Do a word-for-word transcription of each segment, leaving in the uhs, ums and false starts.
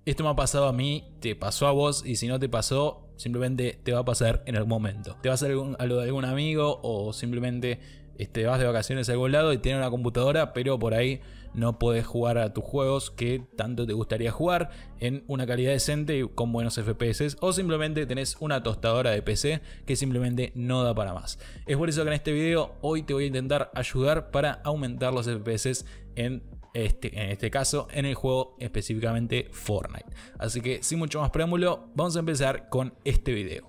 Esto me ha pasado a mí, te pasó a vos, y si no te pasó, simplemente te va a pasar en algún momento. Te va a hacer algún, a lo de algún amigo, o simplemente este, vas de vacaciones a algún lado y tienes una computadora, pero por ahí no podés jugar a tus juegos que tanto te gustaría jugar en una calidad decente y con buenos F P S, o simplemente tenés una tostadora de P C que simplemente no da para más. Es por eso que en este video hoy te voy a intentar ayudar para aumentar los F P S en Este, en este caso en el juego específicamente Fortnite. Así que sin mucho más preámbulo, vamos a empezar con este video.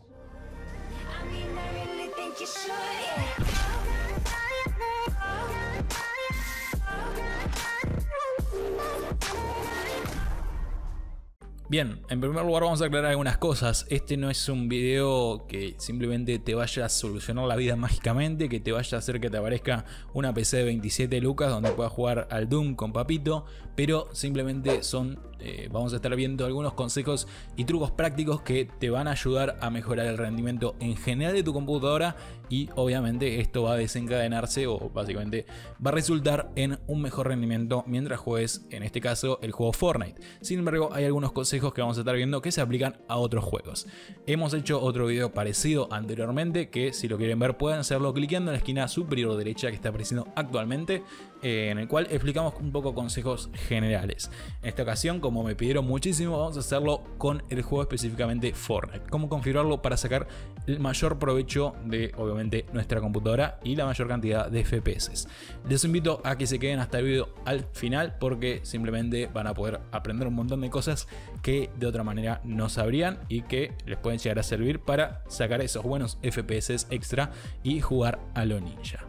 Bien, en primer lugar vamos a aclarar algunas cosas. Este no es un video que simplemente te vaya a solucionar la vida mágicamente, que te vaya a hacer que te aparezca una P C de veintisiete lucas donde puedas jugar al Doom con papito, pero simplemente son, eh, vamos a estar viendo algunos consejos y trucos prácticos que te van a ayudar a mejorar el rendimiento en general de tu computadora, y obviamente esto va a desencadenarse o básicamente va a resultar en un mejor rendimiento mientras juegues, en este caso, el juego Fortnite. Sin embargo, hay algunos consejos que vamos a estar viendo que se aplican a otros juegos. Hemos hecho otro video parecido anteriormente, que si lo quieren ver pueden hacerlo clicando en la esquina superior derecha que está apareciendo actualmente, eh, en el cual explicamos un poco consejos generales. En esta ocasión, como me pidieron muchísimo, vamos a hacerlo con el juego específicamente Fortnite. Cómo configurarlo para sacar el mayor provecho de, obviamente, nuestra computadora y la mayor cantidad de F P S. Les invito a que se queden hasta el video al final, porque simplemente van a poder aprender un montón de cosas que de otra manera no sabrían y que les pueden llegar a servir para sacar esos buenos F P S extra y jugar a lo ninja.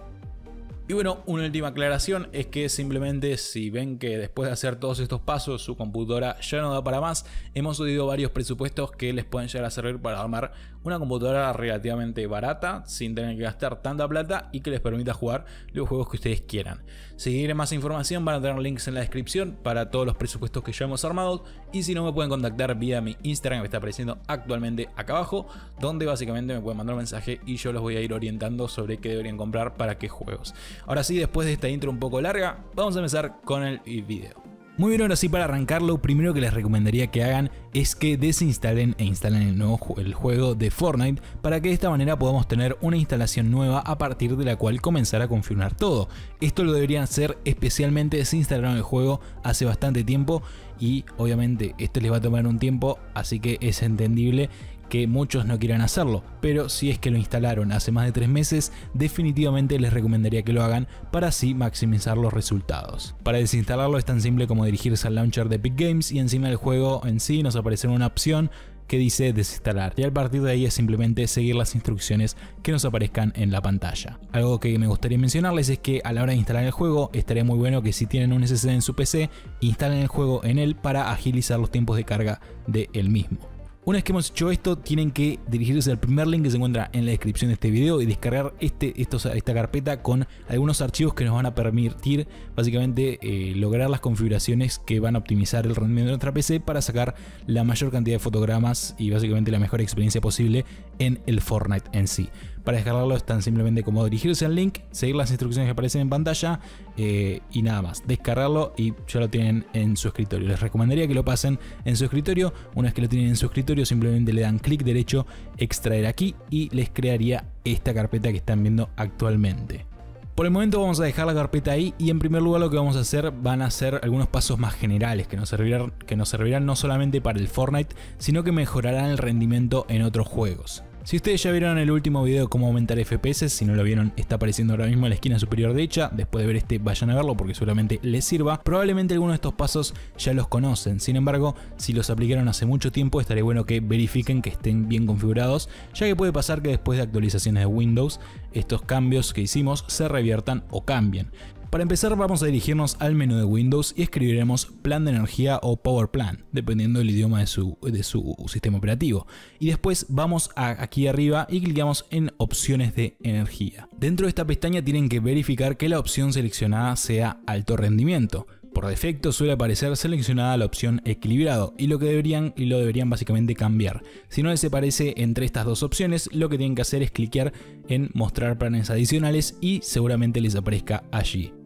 Y bueno, una última aclaración es que simplemente si ven que después de hacer todos estos pasos su computadora ya no da para más, hemos subido varios presupuestos que les pueden llegar a servir para armar una computadora relativamente barata sin tener que gastar tanta plata y que les permita jugar los juegos que ustedes quieran. Si quieren más información van a tener links en la descripción para todos los presupuestos que ya hemos armado, y si no me pueden contactar vía mi Instagram que está apareciendo actualmente acá abajo, donde básicamente me pueden mandar un mensaje y yo los voy a ir orientando sobre qué deberían comprar para qué juegos. Ahora sí, después de esta intro un poco larga, vamos a empezar con el video. Muy bien, ahora sí, para arrancar, lo primero que les recomendaría que hagan es que desinstalen e instalen el nuevo el juego de Fortnite, para que de esta manera podamos tener una instalación nueva a partir de la cual comenzar a configurar todo. Esto lo deberían hacer especialmente si instalaron el juego hace bastante tiempo, y obviamente esto les va a tomar un tiempo, así que es entendible que muchos no quieran hacerlo, pero si es que lo instalaron hace más de tres meses, definitivamente les recomendaría que lo hagan para así maximizar los resultados. Para desinstalarlo es tan simple como dirigirse al launcher de Epic Games y encima del juego en sí nos aparecerá una opción que dice desinstalar, y a partir de ahí es simplemente seguir las instrucciones que nos aparezcan en la pantalla. Algo que me gustaría mencionarles es que a la hora de instalar el juego estaría muy bueno que si tienen un S S D en su P C, instalen el juego en él para agilizar los tiempos de carga del mismo. Una vez que hemos hecho esto, tienen que dirigirse al primer link que se encuentra en la descripción de este video y descargar este, estos, esta carpeta con algunos archivos que nos van a permitir básicamente eh, lograr las configuraciones que van a optimizar el rendimiento de nuestra P C para sacar la mayor cantidad de fotogramas y básicamente la mejor experiencia posible en el Fortnite en sí. Para descargarlo es tan simplemente como dirigirse al link, seguir las instrucciones que aparecen en pantalla eh, y nada más, descargarlo y ya lo tienen en su escritorio. Les recomendaría que lo pasen en su escritorio. Una vez que lo tienen en su escritorio, simplemente le dan clic derecho, extraer aquí, y les crearía esta carpeta que están viendo actualmente. Por el momento vamos a dejar la carpeta ahí, y en primer lugar lo que vamos a hacer van a ser algunos pasos más generales que nos servirán, que nos servirán no solamente para el Fortnite, sino que mejorarán el rendimiento en otros juegos. Si ustedes ya vieron el último video cómo aumentar F P S, si no lo vieron está apareciendo ahora mismo en la esquina superior derecha, después de ver este vayan a verlo porque seguramente les sirva. Probablemente algunos de estos pasos ya los conocen, sin embargo si los aplicaron hace mucho tiempo estaría bueno que verifiquen que estén bien configurados, ya que puede pasar que después de actualizaciones de Windows estos cambios que hicimos se reviertan o cambien. Para empezar vamos a dirigirnos al menú de Windows y escribiremos plan de energía o Power Plan, dependiendo del idioma de su, de su sistema operativo. Y después vamos a aquí arriba y clicamos en opciones de energía. Dentro de esta pestaña tienen que verificar que la opción seleccionada sea alto rendimiento. Por defecto suele aparecer seleccionada la opción equilibrado y lo que deberían y lo deberían básicamente cambiar. Si no les aparece entre estas dos opciones, lo que tienen que hacer es cliquear en mostrar planes adicionales y seguramente les aparezca allí.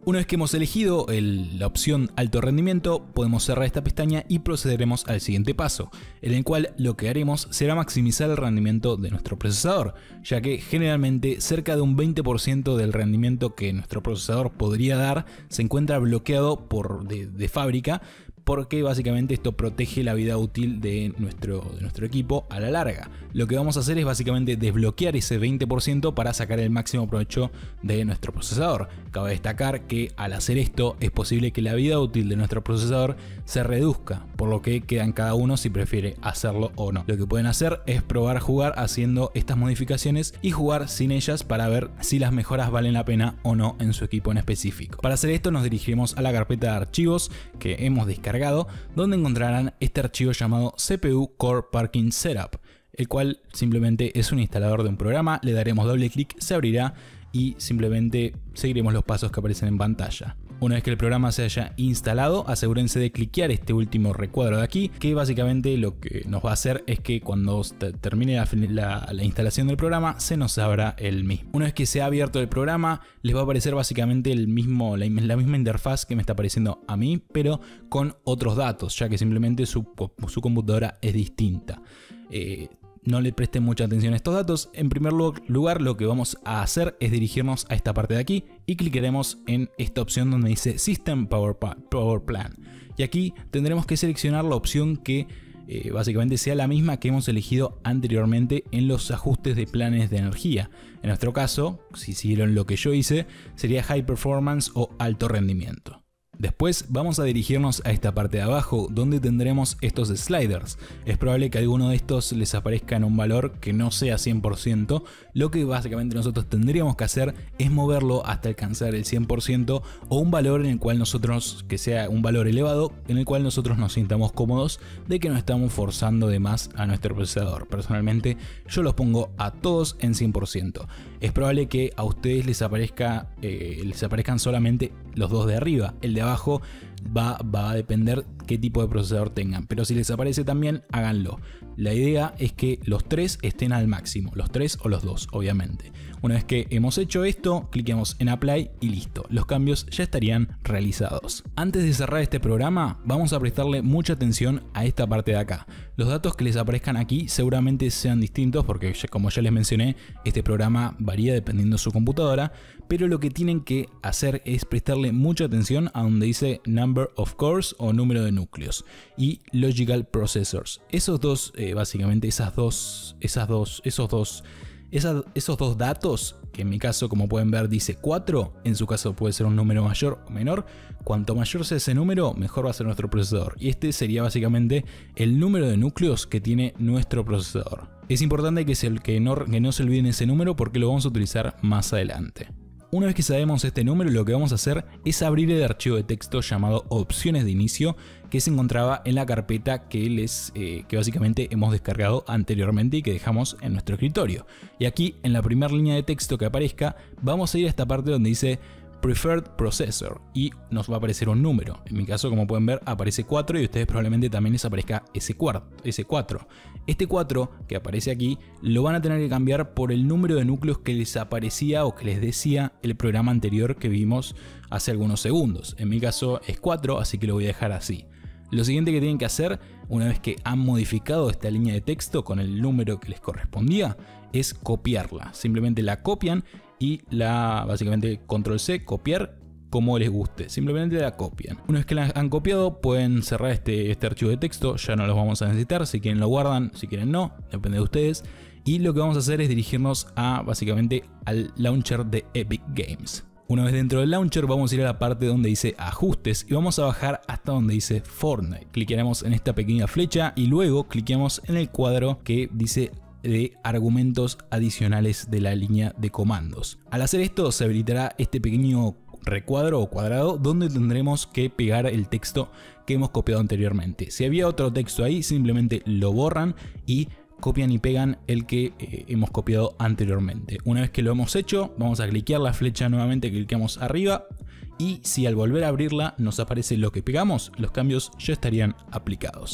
Una vez que hemos elegido el, la opción alto rendimiento, podemos cerrar esta pestaña y procederemos al siguiente paso, en el cual lo que haremos será maximizar el rendimiento de nuestro procesador, ya que generalmente cerca de un veinte por ciento del rendimiento que nuestro procesador podría dar se encuentra bloqueado por, de, de fábrica, porque básicamente esto protege la vida útil de nuestro, de nuestro equipo a la larga. Lo que vamos a hacer es básicamente desbloquear ese veinte por ciento para sacar el máximo provecho de nuestro procesador. Cabe destacar que al hacer esto es posible que la vida útil de nuestro procesador se reduzca, por lo que queda en cada uno si prefiere hacerlo o no. Lo que pueden hacer es probar jugar haciendo estas modificaciones y jugar sin ellas para ver si las mejoras valen la pena o no en su equipo en específico. Para hacer esto nos dirigiremos a la carpeta de archivos que hemos descargado, donde encontrarán este archivo llamado C P U Core Parking Setup, el cual simplemente es un instalador de un programa. Le daremos doble clic, se abrirá y simplemente seguiremos los pasos que aparecen en pantalla. Una vez que el programa se haya instalado, asegúrense de cliquear este último recuadro de aquí, que básicamente lo que nos va a hacer es que cuando termine la, la, la instalación del programa se nos abra el mismo. Una vez que se ha abierto el programa, les va a aparecer básicamente el mismo, la, la misma interfaz que me está apareciendo a mí, pero con otros datos, ya que simplemente su, su computadora es distinta. Eh, No le presten mucha atención a estos datos. En primer lugar, lo que vamos a hacer es dirigirnos a esta parte de aquí y clicaremos en esta opción donde dice System Power, Power Plan. Y aquí tendremos que seleccionar la opción que eh, básicamente sea la misma que hemos elegido anteriormente en los ajustes de planes de energía. En nuestro caso, si siguieron lo que yo hice, sería High Performance o Alto Rendimiento. Después vamos a dirigirnos a esta parte de abajo donde tendremos estos sliders. Es probable que alguno de estos les aparezca en un valor que no sea cien por ciento. Lo que básicamente nosotros tendríamos que hacer es moverlo hasta alcanzar el cien por ciento o un valor en el cual nosotros, que sea un valor elevado, en el cual nosotros nos sintamos cómodos de que no estamos forzando de más a nuestro procesador. Personalmente yo los pongo a todos en cien por ciento. Es probable que a ustedes les aparezca eh, les aparezcan solamente los dos de arriba. El de abajo va, va a depender qué tipo de procesador tengan, pero si les aparece también, háganlo. La idea es que los tres estén al máximo, los tres o los dos, obviamente. Una vez que hemos hecho esto, cliquemos en Apply y listo, los cambios ya estarían realizados. Antes de cerrar este programa, vamos a prestarle mucha atención a esta parte de acá. Los datos que les aparezcan aquí seguramente sean distintos porque, como ya les mencioné, este programa varía dependiendo de su computadora, pero lo que tienen que hacer es prestarle mucha atención a donde dice Number of Cores o número de núcleos y Logical Processors. Esos dos, eh, básicamente esas dos, esas dos, esos dos, esas, esos dos datos, que en mi caso, como pueden ver, dice cuatro, en su caso puede ser un número mayor o menor. Cuanto mayor sea ese número, mejor va a ser nuestro procesador. Y este sería básicamente el número de núcleos que tiene nuestro procesador. Es importante que, se, que, no, que no se olviden ese número porque lo vamos a utilizar más adelante. Una vez que sabemos este número, lo que vamos a hacer es abrir el archivo de texto llamado opciones de inicio, que se encontraba en la carpeta que, les, eh, que básicamente hemos descargado anteriormente y que dejamos en nuestro escritorio. Y aquí en la primera línea de texto que aparezca vamos a ir a esta parte donde dice Preferred Processor y nos va a aparecer un número. En mi caso, como pueden ver, aparece cuatro y a ustedes probablemente también les aparezca ese cuatro. Este cuatro que aparece aquí lo van a tener que cambiar por el número de núcleos que les aparecía o que les decía el programa anterior que vimos hace algunos segundos. En mi caso es cuatro, así que lo voy a dejar así. Lo siguiente que tienen que hacer, una vez que han modificado esta línea de texto con el número que les correspondía, es copiarla. Simplemente la copian y la, básicamente, control C, copiar como les guste. Simplemente la copian. Una vez que la han copiado, pueden cerrar este, este archivo de texto. Ya no los vamos a necesitar. Si quieren lo guardan, si quieren no. Depende de ustedes. Y lo que vamos a hacer es dirigirnos a, básicamente, al launcher de Epic Games. Una vez dentro del launcher vamos a ir a la parte donde dice ajustes y vamos a bajar hasta donde dice Fortnite. Clicaremos en esta pequeña flecha y luego cliquemos en el cuadro que dice de argumentos adicionales de la línea de comandos. Al hacer esto se habilitará este pequeño recuadro o cuadrado donde tendremos que pegar el texto que hemos copiado anteriormente. Si había otro texto ahí, simplemente lo borran y copian y pegan el que eh, hemos copiado anteriormente. Una vez que lo hemos hecho, vamos a cliquear la flecha nuevamente, cliqueamos arriba y si al volver a abrirla nos aparece lo que pegamos, los cambios ya estarían aplicados.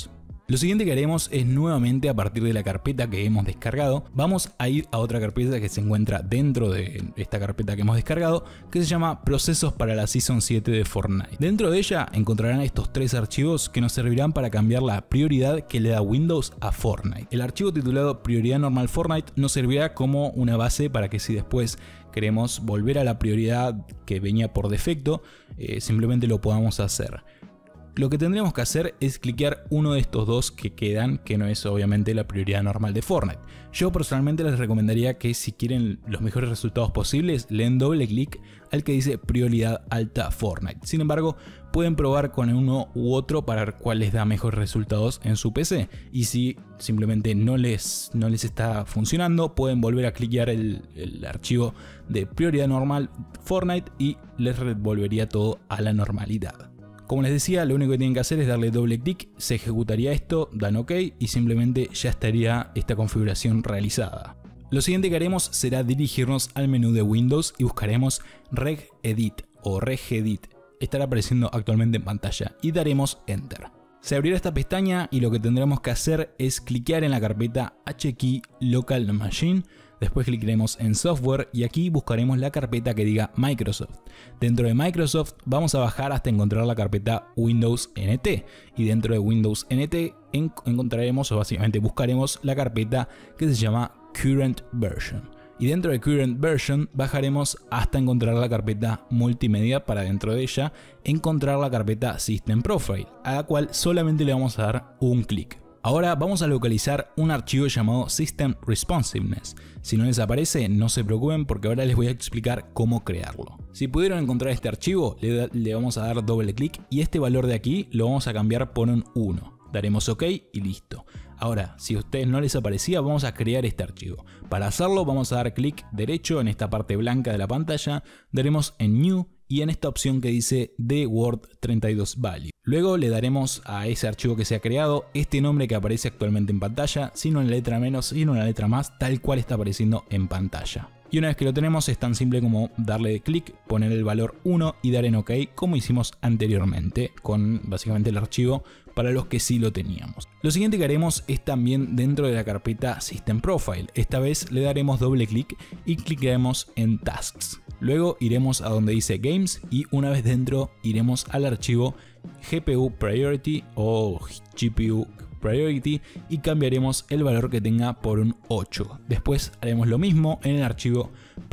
Lo siguiente que haremos es nuevamente a partir de la carpeta que hemos descargado, vamos a ir a otra carpeta que se encuentra dentro de esta carpeta que hemos descargado, que se llama Procesos para la Season siete de Fortnite. Dentro de ella encontrarán estos tres archivos que nos servirán para cambiar la prioridad que le da Windows a Fortnite. El archivo titulado Prioridad Normal Fortnite nos servirá como una base para que si después queremos volver a la prioridad que venía por defecto, eh, simplemente lo podamos hacer. Lo que tendremos que hacer es cliquear uno de estos dos que quedan, que no es obviamente la prioridad normal de Fortnite. Yo personalmente les recomendaría que si quieren los mejores resultados posibles, le den doble clic al que dice prioridad alta Fortnite. Sin embargo, pueden probar con uno u otro para ver cuál les da mejores resultados en su P C. Y si simplemente no les, no les está funcionando, pueden volver a cliquear el, el archivo de prioridad normal Fortnite y les volvería todo a la normalidad. Como les decía, lo único que tienen que hacer es darle doble clic, se ejecutaría esto, dan OK y simplemente ya estaría esta configuración realizada. Lo siguiente que haremos será dirigirnos al menú de Windows y buscaremos regedit o regedit. Estará apareciendo actualmente en pantalla y daremos Enter. Se abrirá esta pestaña y lo que tendremos que hacer es cliquear en la carpeta Hkey Local Machine. Después clicaremos en Software y aquí buscaremos la carpeta que diga Microsoft. Dentro de Microsoft vamos a bajar hasta encontrar la carpeta Windows N T. Y dentro de Windows N T en encontraremos o básicamente buscaremos la carpeta que se llama Current Version. Y dentro de Current Version bajaremos hasta encontrar la carpeta Multimedia para dentro de ella encontrar la carpeta System Profile, a la cual solamente le vamos a dar un clic. Ahora vamos a localizar un archivo llamado System Responsiveness. Si no les aparece, no se preocupen porque ahora les voy a explicar cómo crearlo. Si pudieron encontrar este archivo, le, da, le vamos a dar doble clic y este valor de aquí lo vamos a cambiar por un uno. Daremos OK y listo. Ahora, si a ustedes no les aparecía, vamos a crear este archivo. Para hacerlo vamos a dar clic derecho en esta parte blanca de la pantalla, daremos en New y en esta opción que dice The Word treinta y dos Value. Luego le daremos a ese archivo que se ha creado este nombre que aparece actualmente en pantalla, sin una letra menos, sin una letra más, tal cual está apareciendo en pantalla. Y una vez que lo tenemos es tan simple como darle clic, poner el valor uno y dar en OK como hicimos anteriormente con básicamente el archivo para los que sí lo teníamos. Lo siguiente que haremos es también dentro de la carpeta System Profile. Esta vez le daremos doble clic y clicaremos en Tasks. Luego iremos a donde dice Games y una vez dentro iremos al archivo G P U Priority o G P U Priority y cambiaremos el valor que tenga por un ocho. Después haremos lo mismo en el archivo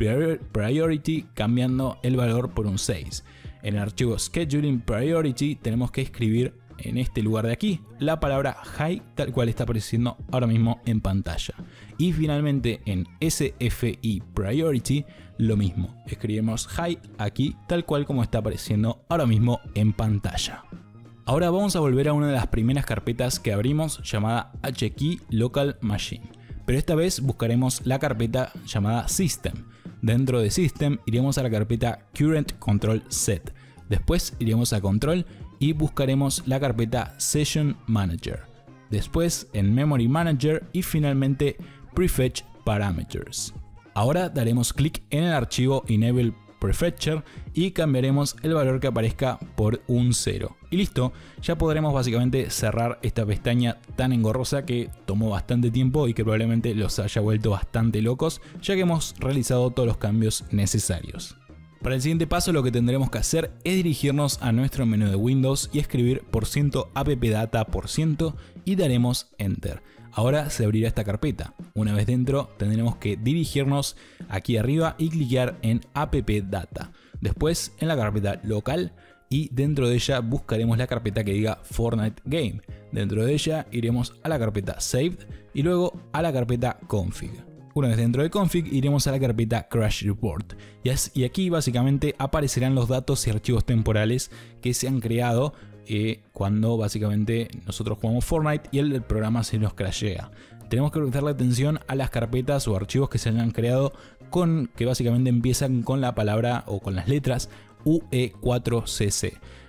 Priority cambiando el valor por un seis. En el archivo Scheduling Priority tenemos que escribir en este lugar de aquí la palabra High tal cual está apareciendo ahora mismo en pantalla. Y finalmente en S F I Priority lo mismo, escribimos High aquí tal cual como está apareciendo ahora mismo en pantalla. Ahora vamos a volver a una de las primeras carpetas que abrimos llamada Hkey Local Machine, pero esta vez buscaremos la carpeta llamada System. Dentro de System iremos a la carpeta Current Control Set, después iremos a Control y buscaremos la carpeta Session Manager, después en Memory Manager y finalmente Prefetch Parameters. Ahora daremos clic en el archivo Enable Prefetcher y cambiaremos el valor que aparezca por un cero. Y listo, ya podremos básicamente cerrar esta pestaña tan engorrosa que tomó bastante tiempo y que probablemente los haya vuelto bastante locos, ya que hemos realizado todos los cambios necesarios. Para el siguiente paso lo que tendremos que hacer es dirigirnos a nuestro menú de Windows y escribir %appdata % y daremos Enter. Ahora se abrirá esta carpeta. Una vez dentro tendremos que dirigirnos aquí arriba y clicar en appdata. Después en la carpeta local y dentro de ella buscaremos la carpeta que diga Fortnite Game. Dentro de ella iremos a la carpeta Saved y luego a la carpeta Config. Una vez dentro de Config iremos a la carpeta Crash Report y aquí básicamente aparecerán los datos y archivos temporales que se han creado eh, cuando básicamente nosotros jugamos Fortnite y el, el programa se nos crashea. Tenemos que prestarle atención a las carpetas o archivos que se hayan creado con que básicamente empiezan con la palabra o con las letras U E cuatro C C.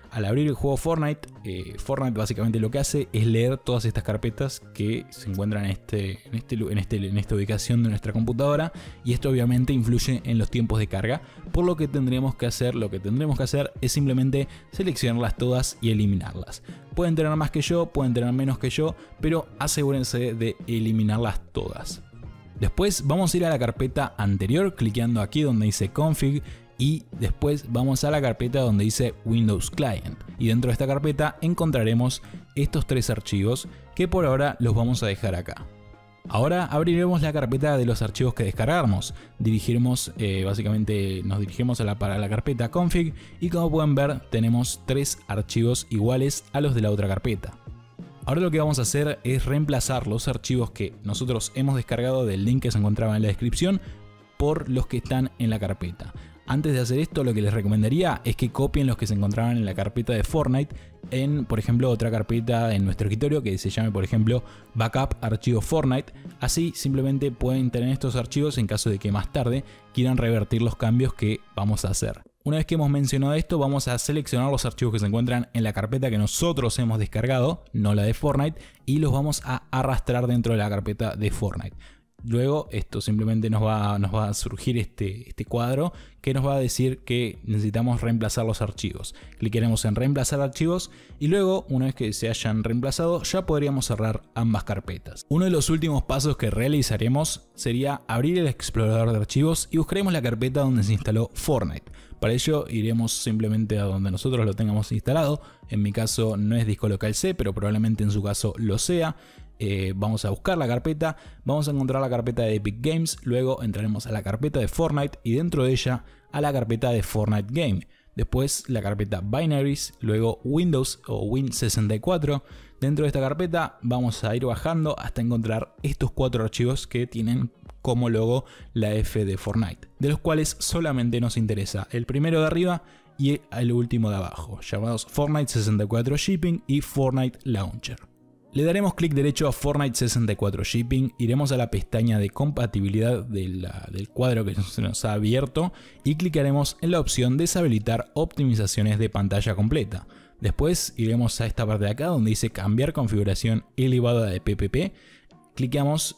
al abrir el juego Fortnite, eh, Fortnite básicamente lo que hace es leer todas estas carpetas que se encuentran en, este, en, este, en, este, en esta ubicación de nuestra computadora, y esto obviamente influye en los tiempos de carga, por lo que tendremos que hacer, lo que tendremos que hacer es simplemente seleccionarlas todas y eliminarlas. Pueden tener más que yo, pueden tener menos que yo, pero asegúrense de eliminarlas todas. Después vamos a ir a la carpeta anterior cliqueando aquí donde dice config, y después vamos a la carpeta donde dice Windows Client, y dentro de esta carpeta encontraremos estos tres archivos que por ahora los vamos a dejar acá. Ahora abriremos la carpeta de los archivos que descargamos. Dirigiremos, eh, básicamente nos dirigimos a la, para la carpeta config, y como pueden ver tenemos tres archivos iguales a los de la otra carpeta. Ahora lo que vamos a hacer es reemplazar los archivos que nosotros hemos descargado del link que se encontraba en la descripción por los que están en la carpeta. Antes de hacer esto, lo que les recomendaría es que copien los que se encontraban en la carpeta de Fortnite en, por ejemplo, otra carpeta en nuestro escritorio que se llame, por ejemplo, Backup Archivo Fortnite. Así simplemente pueden tener estos archivos en caso de que más tarde quieran revertir los cambios que vamos a hacer. Una vez que hemos mencionado esto, vamos a seleccionar los archivos que se encuentran en la carpeta que nosotros hemos descargado, no la de Fortnite, y los vamos a arrastrar dentro de la carpeta de Fortnite. Luego esto simplemente nos va, nos va a surgir este, este cuadro que nos va a decir que necesitamos reemplazar los archivos. Clicaremos en reemplazar archivos y luego, una vez que se hayan reemplazado, ya podríamos cerrar ambas carpetas. Uno de los últimos pasos que realizaremos sería abrir el explorador de archivos y buscaremos la carpeta donde se instaló Fortnite. Para ello iremos simplemente a donde nosotros lo tengamos instalado. En mi caso no es disco local C, pero probablemente en su caso lo sea. Eh, vamos a buscar la carpeta, vamos a encontrar la carpeta de Epic Games, luego entraremos a la carpeta de Fortnite y dentro de ella a la carpeta de Fortnite Game. Después la carpeta Binaries, luego Windows o Win sesenta y cuatro. Dentro de esta carpeta vamos a ir bajando hasta encontrar estos cuatro archivos que tienen como logo la F de Fortnite, de los cuales solamente nos interesa el primero de arriba y el último de abajo, llamados Fortnite sesenta y cuatro Shipping y Fortnite Launcher. Le daremos clic derecho a Fortnite sesenta y cuatro Shipping, iremos a la pestaña de compatibilidad de la, del cuadro que se nos ha abierto y clicaremos en la opción deshabilitar optimizaciones de pantalla completa. Después iremos a esta parte de acá donde dice cambiar configuración elevada de P P P, clicamos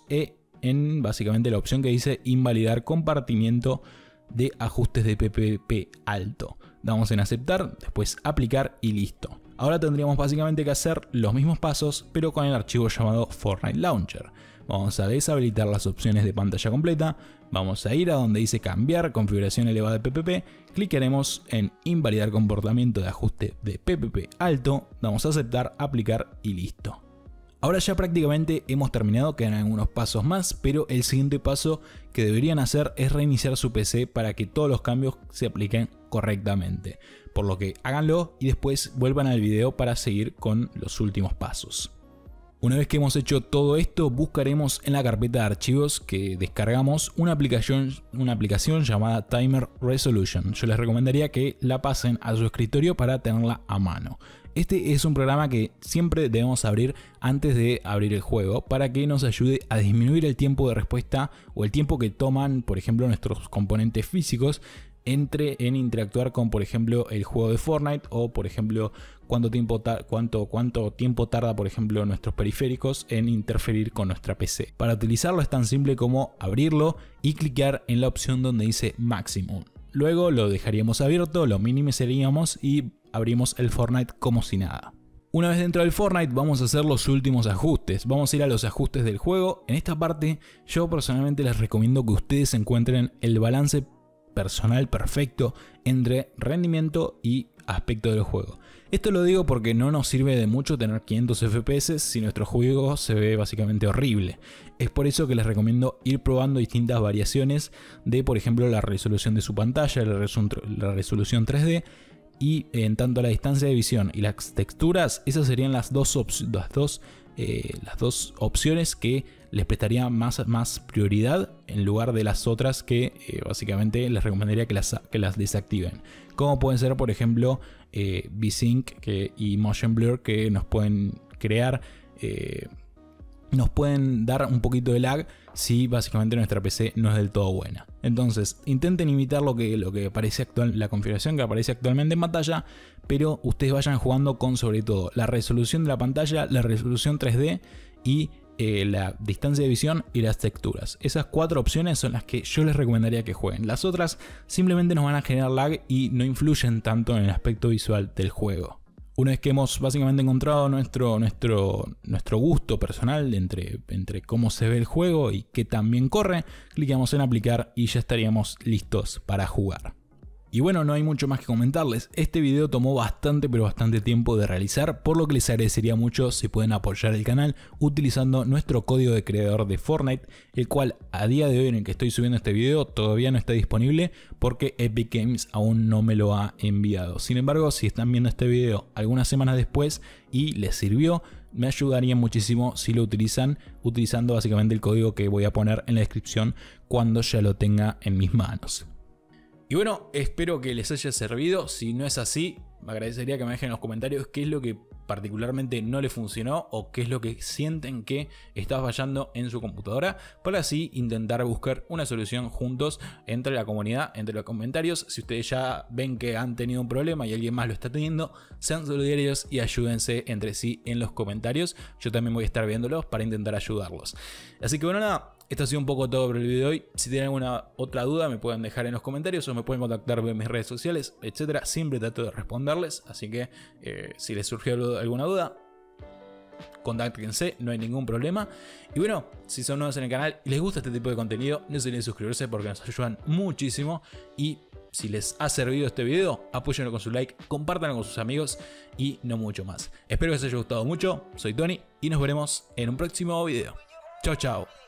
en básicamente la opción que dice invalidar compartimiento de ajustes de P P P alto. Damos en aceptar, después aplicar y listo. Ahora tendríamos básicamente que hacer los mismos pasos pero con el archivo llamado Fortnite Launcher. Vamos a deshabilitar las opciones de pantalla completa, vamos a ir a donde dice cambiar configuración elevada de P P P, clicaremos en invalidar comportamiento de ajuste de P P P alto, damos a aceptar, aplicar y listo. Ahora ya prácticamente hemos terminado, quedan algunos pasos más, pero el siguiente paso que deberían hacer es reiniciar su P C para que todos los cambios se apliquen correctamente. Por lo que háganlo y después vuelvan al video para seguir con los últimos pasos. Una vez que hemos hecho todo esto, buscaremos en la carpeta de archivos que descargamos una aplicación, una aplicación llamada Timer Resolution. Yo les recomendaría que la pasen a su escritorio para tenerla a mano. Este es un programa que siempre debemos abrir antes de abrir el juego para que nos ayude a disminuir el tiempo de respuesta o el tiempo que toman, por ejemplo, nuestros componentes físicos entre en interactuar con, por ejemplo, el juego de Fortnite o, por ejemplo, cuánto tiempo, cuánto, cuánto tiempo tarda, por ejemplo, nuestros periféricos en interferir con nuestra P C. Para utilizarlo es tan simple como abrirlo y clicar en la opción donde dice Maximum. Luego lo dejaríamos abierto, lo minimizaríamos y abrimos el Fortnite como si nada. Una vez dentro del Fortnite vamos a hacer los últimos ajustes. Vamos a ir a los ajustes del juego. En esta parte yo personalmente les recomiendo que ustedes encuentren el balance personal perfecto entre rendimiento y aspecto del juego. Esto lo digo porque no nos sirve de mucho tener quinientos F P S si nuestro juego se ve básicamente horrible. Es por eso que les recomiendo ir probando distintas variaciones de, por ejemplo, la resolución de su pantalla, la, resol la resolución tres D, y en tanto la distancia de visión y las texturas, esas serían las dos, las dos, eh, las dos opciones que les prestaría más, más prioridad en lugar de las otras que eh, básicamente les recomendaría que las, que las desactiven. Como pueden ser, por ejemplo, eh, V-Sync que, y Motion Blur, que nos pueden crear eh, nos pueden dar un poquito de lag si básicamente nuestra P C no es del todo buena. Entonces intenten imitar lo que, lo que aparece actual, la configuración que aparece actualmente en pantalla, pero ustedes vayan jugando con sobre todo la resolución de la pantalla, la resolución tres D y eh, la distancia de visión y las texturas. Esas cuatro opciones son las que yo les recomendaría que jueguen. Las otras simplemente nos van a generar lag y no influyen tanto en el aspecto visual del juego. Una vez que hemos básicamente encontrado nuestro, nuestro, nuestro gusto personal entre, entre cómo se ve el juego y qué tan bien corre, clicamos en aplicar y ya estaríamos listos para jugar. Y bueno, no hay mucho más que comentarles. Este video tomó bastante pero bastante tiempo de realizar, por lo que les agradecería mucho si pueden apoyar el canal utilizando nuestro código de creador de Fortnite, el cual a día de hoy en el que estoy subiendo este video todavía no está disponible porque Epic Games aún no me lo ha enviado. Sin embargo, si están viendo este video algunas semanas después y les sirvió, me ayudaría muchísimo si lo utilizan utilizando básicamente el código que voy a poner en la descripción cuando ya lo tenga en mis manos. Y bueno, espero que les haya servido. Si no es así, me agradecería que me dejen en los comentarios qué es lo que particularmente no les funcionó o qué es lo que sienten que está fallando en su computadora, para así intentar buscar una solución juntos entre la comunidad, entre los comentarios. Si ustedes ya ven que han tenido un problema y alguien más lo está teniendo, sean solidarios y ayúdense entre sí en los comentarios. Yo también voy a estar viéndolos para intentar ayudarlos. Así que bueno, nada. Esto ha sido un poco todo por el video de hoy. Si tienen alguna otra duda me pueden dejar en los comentarios o me pueden contactar en mis redes sociales, etcétera. Siempre trato de responderles, así que eh, si les surgió alguna duda, contáctense, no hay ningún problema. Y bueno, si son nuevos en el canal y les gusta este tipo de contenido, no se olviden suscribirse porque nos ayudan muchísimo. Y si les ha servido este video, apóyenlo con su like, compártanlo con sus amigos y no mucho más. Espero que les haya gustado mucho. Soy Tony y nos veremos en un próximo video. Chao, chao.